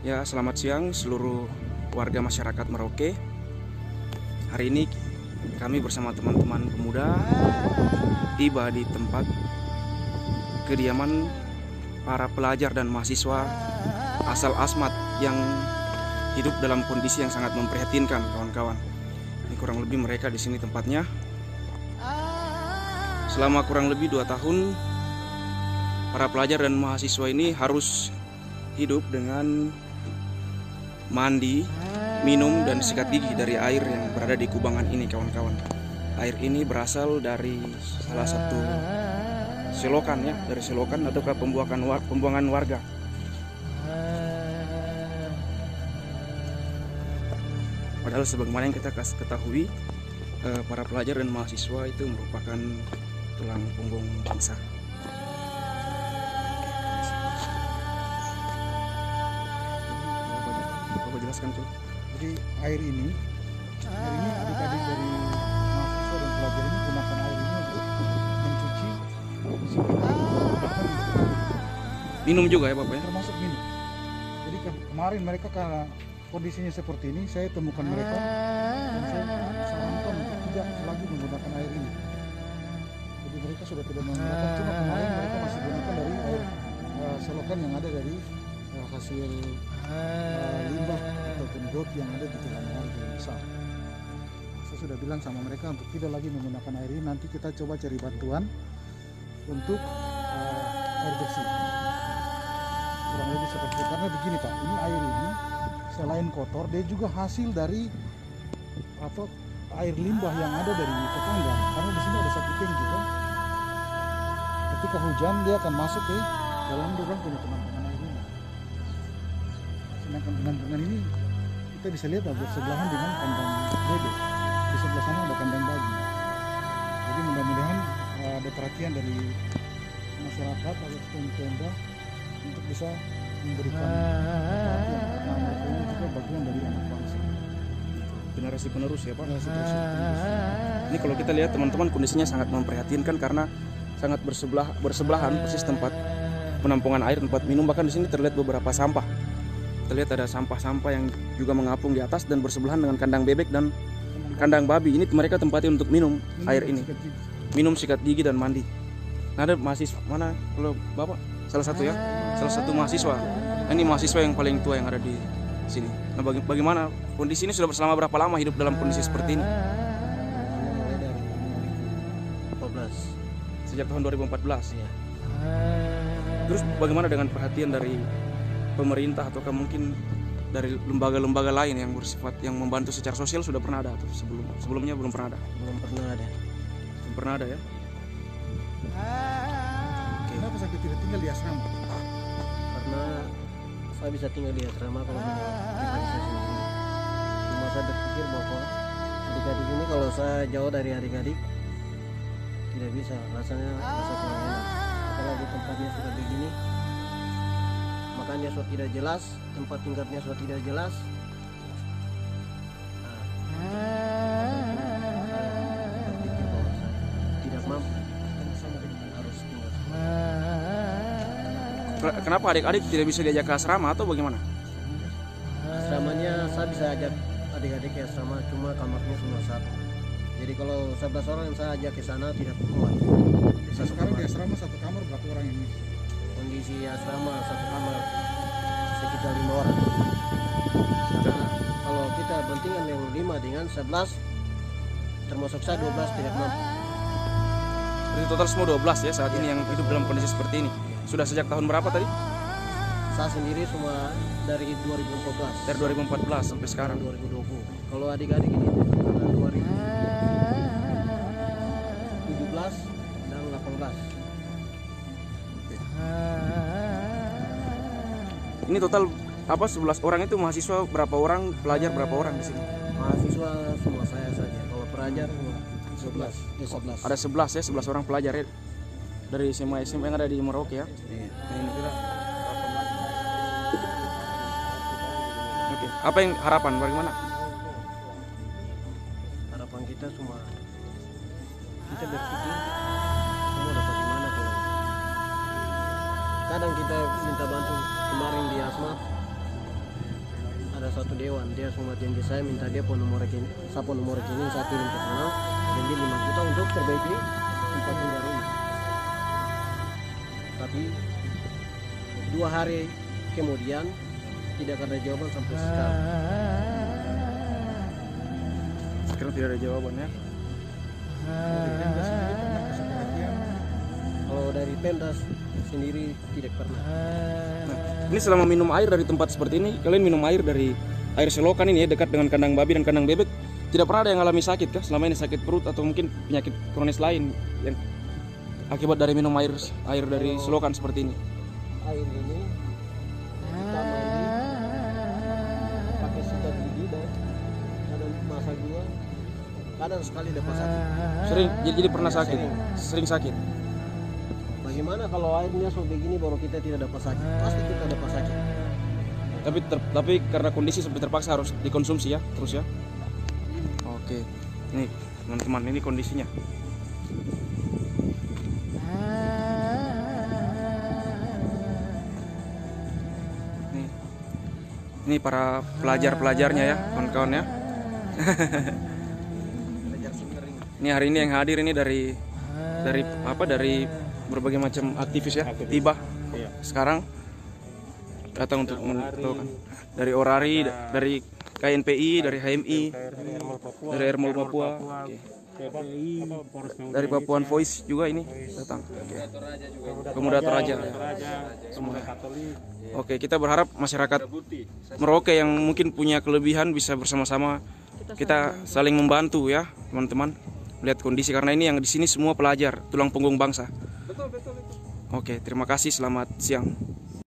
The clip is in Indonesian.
Ya, selamat siang seluruh warga masyarakat Merauke. Hari ini kami bersama teman-teman pemuda tiba di tempat kediaman para pelajar dan mahasiswa asal Asmat yang hidup dalam kondisi yang sangat memprihatinkan, kawan-kawan. Ini kurang lebih mereka di sini tempatnya. Selama kurang lebih 2 tahun, para pelajar dan mahasiswa ini harus hidup dengan mandi, minum, dan sikat gigi dari air yang berada di kubangan ini, kawan-kawan. Air ini berasal dari salah satu selokan, ya, dari selokan atau pembuangan warga. Padahal sebagaimana yang kita ketahui, para pelajar dan mahasiswa itu merupakan tulang punggung bangsa. Jelaskan, Cuk. Jadi air ini adik-adik dari mahasiswa dan pelajar ini gunakan air ini untuk mencuci, Minum juga ya, Bapak ya? termasuk minum. Jadi kemarin mereka karena kondisinya seperti ini, saya temukan mereka dan saya sarankan untuk tidak lagi menggunakan air ini. Jadi mereka sudah tidak menggunakan, cuma kemarin mereka masih gunakan dari air selokan yang ada dari hasil limbah ataupun got yang ada di jalan warga yang besar. Saya sudah bilang sama mereka untuk tidak lagi menggunakan air ini. Nanti kita coba cari bantuan untuk air bersih. Kurang lebih seperti itu. Karena begini Pak, ini air ini selain kotor, dia juga hasil dari air limbah yang ada dari tetangga. Karena di sini ada satu tank juga. Ketika hujan dia akan masuk ke dalam lubang punya teman-teman air ini. Sedangkan penampungan ini kita bisa lihat bersebelahan dengan kandang bebek. Di sebelah sana ada kandang babi. Jadi mudah-mudahan ada perhatian dari masyarakat ataupun Pemda untuk bisa memberikan perhatian, karena mereka ini juga bagian dari anak bangsa. Generasi penerus ya, Pak. Generasi penerus. Ini kalau kita lihat teman-teman, kondisinya sangat memprihatinkan karena sangat bersebelahan persis tempat penampungan air, tempat minum. Bahkan di sini terlihat beberapa sampah. Terlihat ada sampah-sampah yang juga mengapung di atas dan bersebelahan dengan kandang bebek dan kandang babi. Ini mereka tempatnya untuk minum air ini. Minum, sikat gigi, dan mandi. Nah, ada mahasiswa mana kalau Bapak? Salah satu ya, salah satu mahasiswa. Nah, ini mahasiswa yang paling tua yang ada di sini. Nah, bagaimana kondisi ini, sudah selama berapa lama hidup dalam kondisi seperti ini? Mulai dari 2014. Sejak tahun 2014. Iya. Terus bagaimana dengan perhatian dari pemerintah ataukah mungkin dari lembaga-lembaga lain yang bersifat yang membantu secara sosial? Sudah pernah ada atau sebelumnya belum pernah ada? Belum pernah ada. Belum pernah ada ya? Kenapa sampai tidak tinggal di asrama? Karena saya bisa tinggal di asrama kalau pribadi saya sendiri. Cuma saya berpikir bahwa adik-adik ini kalau saya jauh dari adik-adik tidak bisa, rasanya rasa kurang enak. Apalagi tempatnya sudah begini, makannya sudah tidak jelas, tempat tinggalnya sudah tidak jelas. Berpikir bahwa saya tidak mampu, harus tinggal. Kenapa adik-adik tidak bisa diajak ke asrama atau bagaimana? Asramanya saya bisa ajak adik-adik ke asrama, cuma kamarnya cuma satu. Jadi kalau 11 orang yang saya ajak ke sana tidak kuat. Sekarang di asrama satu kamar berapa orang ini? Kondisi asrama satu kamar sekitar 5 orang. Karena kalau kita bandingkan yang 5 dengan 11, termasuk saya 12 tidak mampu. Berarti total semua 12 ya saat ini yang hidup dalam kondisi seperti ini. Sudah sejak tahun berapa tadi? Saya sendiri cuma dari 2014. Dari 2014 sampai sekarang. 2020. Kalau adik-adik ini karena 2017 dan 18. Ini total 11 orang itu mahasiswa berapa orang, pelajar berapa orang di sini? Mahasiswa semua saya saja. Kalau pelajar 11. 11. Ada 11 ya, 11 orang pelajar ya. Dari SMA yang ada di Merauke ya. Iya. Nah, ini kita. Oke, apa yang harapan bagaimana? Harapan kita semua kita berpikir semua dapat di mana kalau kadang kita minta bantu kemarin di Asmat ada satu dewan, dia semua janji saya minta dia pun nomor rekening, saya pun nomor rekening saya kirim ke sana, janji 5 juta untuk perbaiki tempat tinggal ini. Tapi 2 hari kemudian tidak ada jawaban sampai sekarang. Sekarang tidak ada jawaban ya. Kalau dari Pemda sendiri tidak pernah. Nah, ini selama minum air dari tempat seperti ini, kalian minum air dari air selokan ini ya, dekat dengan kandang babi dan kandang bebek, tidak pernah ada yang alami sakit kah? Selama ini sakit perut atau mungkin penyakit kronis lain yang akibat dari minum air dari selokan seperti ini? Air ini kita mandi pakai sikat gigi dan kadang masak juga, kadang sekali dapat sakit. Sering, jadi pernah sakit? Sering sakit? Bagaimana kalau airnya so begini baru kita tidak dapat sakit? Pasti kita dapat sakit. Tapi karena kondisi seperti terpaksa harus dikonsumsi ya, terus ya. Oke, nih teman-teman, ini kondisinya. Ini para pelajar-pelajarnya ya, kawan-kawan ya. Ini hari ini yang hadir ini dari berbagai macam aktivis ya, tiba sekarang datang untuk menentukan dari Orari, dari KNPI, dari HMI, dari Ermol Papua, dari Papuan Voice juga ini datang. Pemuda Toraja. Oke, kita berharap masyarakat Merauke yang mungkin punya kelebihan bisa bersama-sama kita saling membantu ya, teman-teman. Lihat kondisi karena ini yang di sini semua pelajar, tulang punggung bangsa. Oke, terima kasih, selamat siang.